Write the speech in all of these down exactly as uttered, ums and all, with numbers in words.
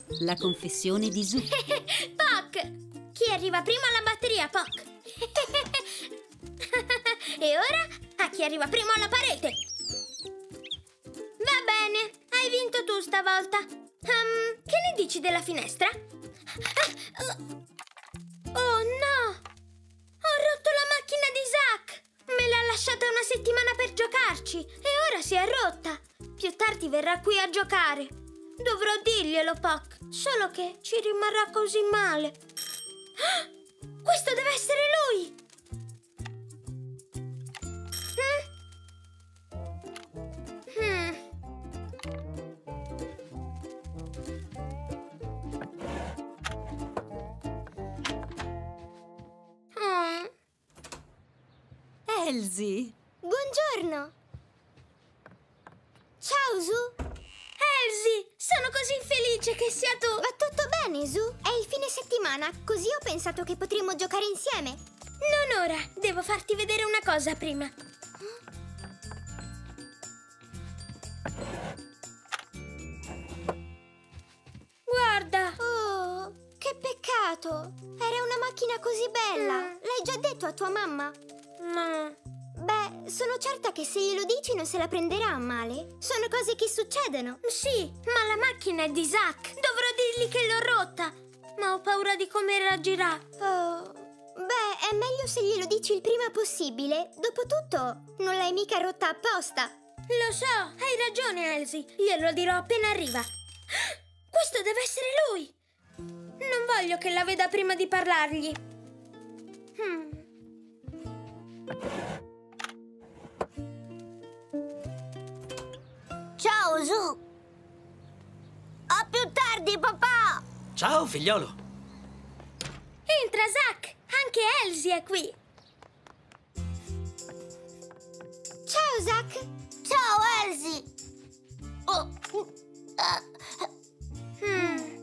La confessione di Zoo. Poc! Chi arriva prima alla batteria, Poc? E ora a chi arriva prima alla parete. Va bene, hai vinto tu stavolta. Um, che ne dici della finestra? Oh no! Ho rotto la macchina di Zack! Me l'ha lasciata una settimana per giocarci e ora si è rotta. Più tardi verrà qui a giocare. Dovrò dirglielo, Poc, solo che ci rimarrà così male. Questo deve essere lui! Hmm. Hmm. Oh. Elsie! Buongiorno! Ciao, Zoo! Elsie, sono così felice che sia tu! Va tutto bene, Zoo? È il fine settimana, così ho pensato che potremmo giocare insieme. Non ora, devo farti vedere una cosa prima. Guarda! Oh, che peccato! Era una macchina così bella! Mm. L'hai già detto a tua mamma? No. Beh, sono certa che se glielo dici non se la prenderà a male. Sono cose che succedono. Sì, ma la macchina è di Zack. Dovrò dirgli che l'ho rotta. Ma ho paura di come reagirà. Oh, beh, è meglio se glielo dici il prima possibile. Dopotutto, non l'hai mica rotta apposta. Lo so, hai ragione, Elsie. Glielo dirò appena arriva. Questo deve essere lui. Non voglio che la veda prima di parlargli. Hmm. Ciao, Zoo! A più tardi, papà! Ciao, figliolo! Entra, Zack! Anche Elsie è qui! Ciao, Zack! Ciao, Elsie! Oh. Hmm.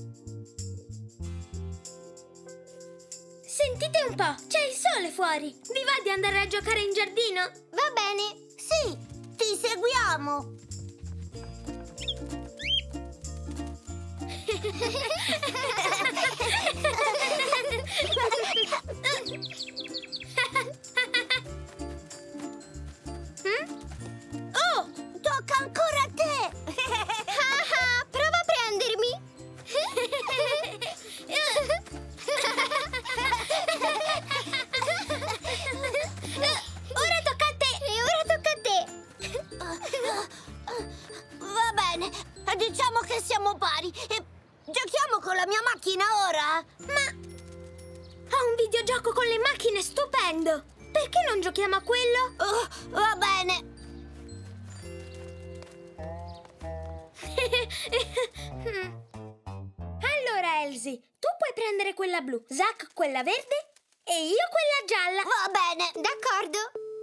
Sentite un po', c'è il sole fuori! Vi va di andare a giocare in giardino? Va bene, sì, ti seguiamo! Mm? Oh! Tocca ancora a te! Ah, prova a prendermi! Ora tocca a te! E ora tocca a te! Va bene, diciamo che siamo pari e giochiamo con la mia macchina ora! Ma ho un videogioco con le macchine stupendo! Perché non giochiamo a quello? Oh, va bene! Allora, Elsie, tu puoi prendere quella blu, Zack quella verde e io quella gialla. Va bene, d'accordo!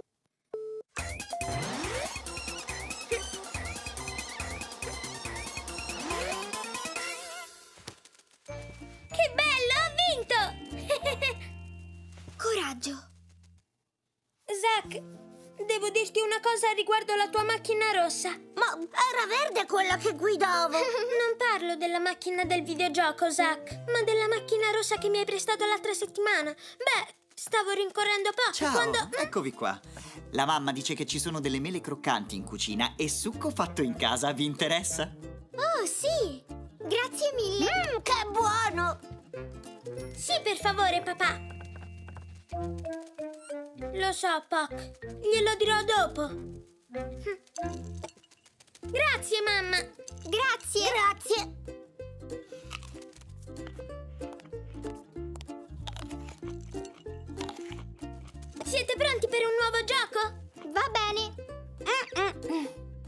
Che bello, ho vinto! Coraggio! Zack, devo dirti una cosa riguardo la tua macchina rossa. Ma era verde quella che guidavo! Non parlo della macchina del videogioco, Zack, ma della macchina rossa che mi hai prestato l'altra settimana. Beh, stavo rincorrendo poco Ciao, quando... eccovi qua. La mamma dice che ci sono delle mele croccanti in cucina e succo fatto in casa. Vi interessa? Oh, sì! Grazie mille! Mmm, che buono! Sì, per favore, papà. Lo so, Poc. Glielo dirò dopo. Grazie, mamma. Grazie! Grazie! Siete pronti per un nuovo gioco? Va bene! Mm-mm.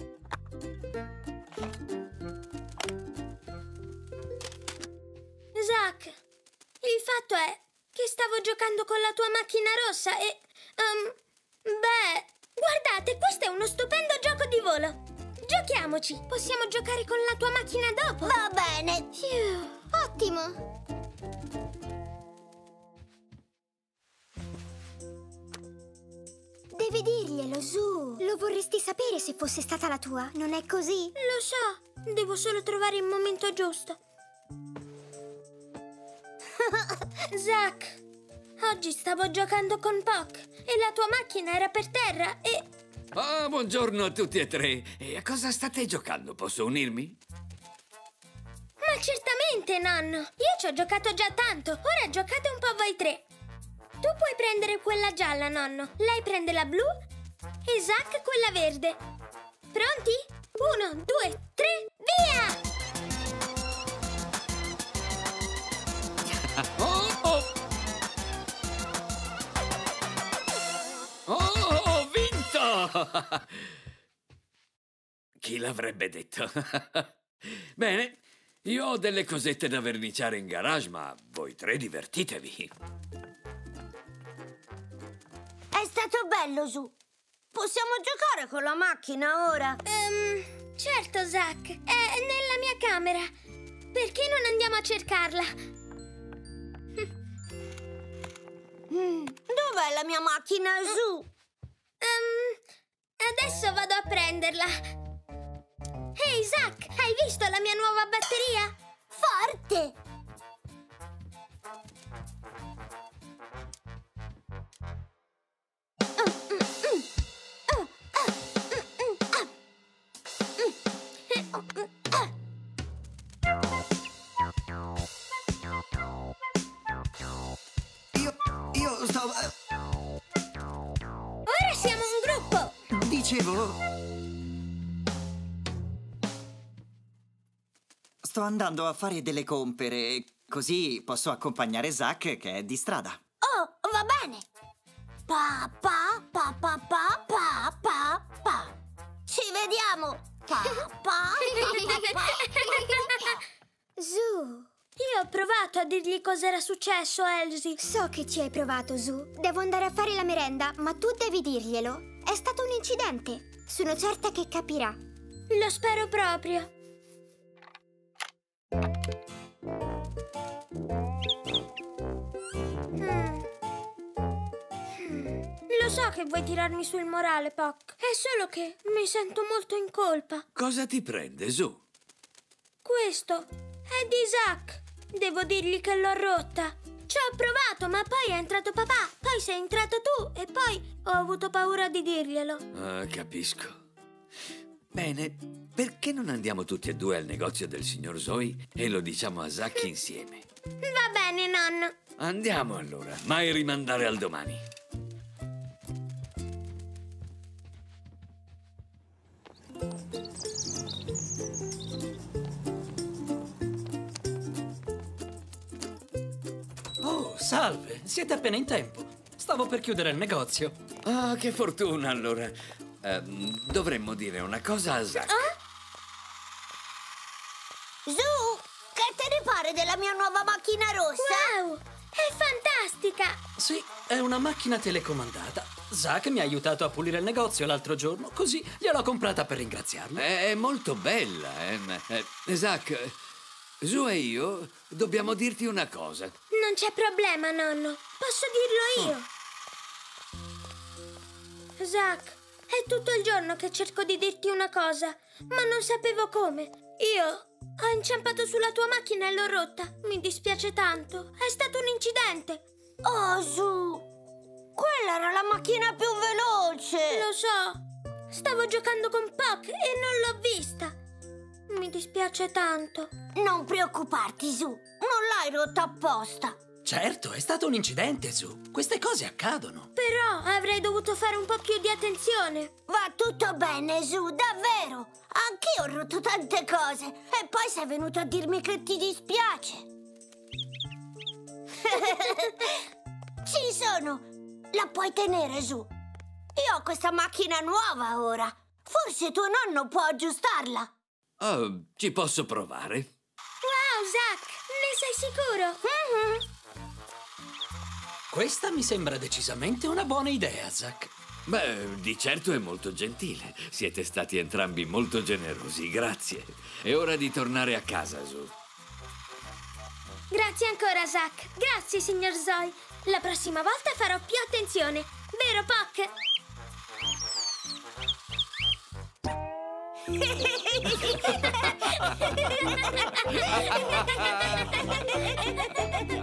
Zack, il fatto è che stavo giocando con la tua macchina rossa e... Um, beh, guardate, questo è uno stupendo gioco di volo. Giochiamoci. Possiamo giocare con la tua macchina dopo. Va bene! Fiu. Ottimo! Devi dirglielo, Zoo. Lo vorresti sapere se fosse stata la tua, non è così? Lo so, devo solo trovare il momento giusto. Zack, oggi stavo giocando con Puck e la tua macchina era per terra e... Oh, buongiorno a tutti e tre. E a cosa state giocando? Posso unirmi? Ma certamente, nonno. Io ci ho giocato già tanto. Ora giocate un po' voi tre. Tu puoi prendere quella gialla, nonno. Lei prende la blu e Zack quella verde. Pronti? Uno, due, tre, via! Oh, oh! Oh, ho vinto! Chi l'avrebbe detto? Bene, io ho delle cosette da verniciare in garage, ma voi tre divertitevi. È stato bello, Zu. Possiamo giocare con la macchina ora? Um, certo, Zack. È nella mia camera. Perché non andiamo a cercarla? Mm, dov'è la mia macchina, Zu? Um, adesso vado a prenderla. Ehi, Zack, hai visto la mia nuova batteria? Forte! Io... io sto... Ora siamo un gruppo. Dicevo... Sto andando a fare delle compere, così posso accompagnare Zack che è di strada. Oh, va bene. Pa, pa, pa, pa, pa, pa, pa, pa. Ci vediamo. Pa, pa, pa, pa, pa. Zu, io ho provato a dirgli cos'era successo, Elsie. So che ci hai provato, Zu. Devo andare a fare la merenda, ma tu devi dirglielo. È stato un incidente. Sono certa che capirà. Lo spero proprio. Mm. Mm. Lo so che vuoi tirarmi sul morale, Puck. È solo che mi sento molto in colpa. Cosa ti prende, Zu? Questo è di Zack. Devo dirgli che l'ho rotta. Ci ho provato, ma poi è entrato papà, poi sei entrato tu e poi ho avuto paura di dirglielo. Ah, capisco. Bene, perché non andiamo tutti e due al negozio del signor Zoe e lo diciamo a Zack insieme? Va bene, nonno. Andiamo allora, mai rimandare al domani. Oh, salve, siete appena in tempo. Stavo per chiudere il negozio. Ah, che fortuna allora. Ehm, dovremmo dire una cosa a Zack. Zu, che te ne pare della mia nuova macchina rossa? Wow, è fantastica. Sì, è una macchina telecomandata. Zack mi ha aiutato a pulire il negozio l'altro giorno, così gliel'ho comprata per ringraziarlo. È, è molto bella, eh. ma- eh, Zack, Zu e io dobbiamo dirti una cosa. Non c'è problema, nonno. Posso dirlo io. Zack, è tutto il giorno che cerco di dirti una cosa, ma non sapevo come. Io ho inciampato sulla tua macchina e l'ho rotta. Mi dispiace tanto. È stato un incidente. Oh, Zu, quella era la macchina più veloce. Lo so. Stavo giocando con Puck e non l'ho vista. Mi dispiace tanto. Non preoccuparti, Zu, non l'hai rotta apposta. Certo, è stato un incidente, Zu. Queste cose accadono. Però avrei dovuto fare un po' più di attenzione. Va tutto bene, Zu, davvero. Anch'io ho rotto tante cose. E poi sei venuto a dirmi che ti dispiace. Ci sono. La puoi tenere, Zu. Io ho questa macchina nuova ora. Forse tuo nonno può aggiustarla. Oh, ci posso provare? Wow, Zack, ne sei sicuro? Mhm. Questa mi sembra decisamente una buona idea, Zack. Beh, di certo è molto gentile. Siete stati entrambi molto generosi, grazie. È ora di tornare a casa, Zu. Grazie ancora, Zack. Grazie, signor Zoe. La prossima volta farò più attenzione. Vero, Puck?